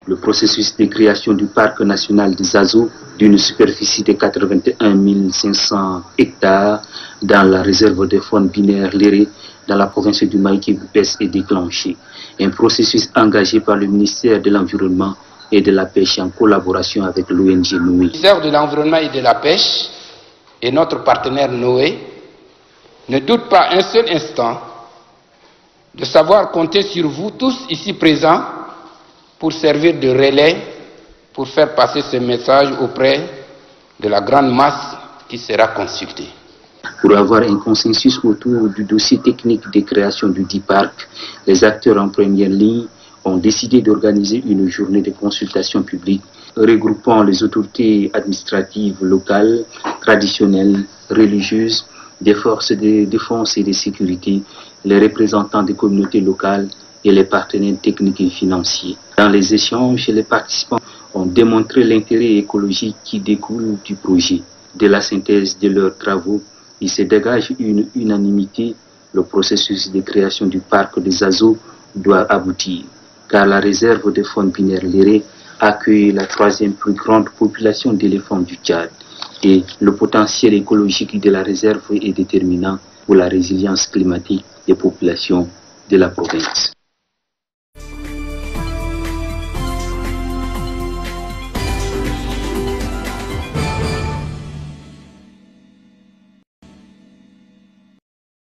Le processus de création du parc national des Azos, d'une superficie de 81 500 hectares dans la réserve de faune binaire Léré, dans la province du Maïké-Boupès, est déclenché. Un processus engagé par le ministère de l'Environnement et de la Pêche en collaboration avec l'ONG Noé. Le ministère de l'Environnement et de la Pêche et notre partenaire Noé ne doutent pas un seul instant de savoir compter sur vous tous ici présents pour servir de relais, pour faire passer ce message auprès de la grande masse qui sera consultée. Pour avoir un consensus autour du dossier technique de création du dit parc, les acteurs en première ligne ont décidé d'organiser une journée de consultation publique regroupant les autorités administratives locales, traditionnelles, religieuses, des forces de défense et de sécurité, les représentants des communautés locales et les partenaires techniques et financiers. Dans les échanges, les participants ont démontré l'intérêt écologique qui découle du projet. De la synthèse de leurs travaux, il se dégage une unanimité. Le processus de création du parc des Azos doit aboutir, car la réserve de faune binaire Léré accueille la troisième plus grande population d'éléphants du Tchad et le potentiel écologique de la réserve est déterminant pour la résilience climatique des populations de la province.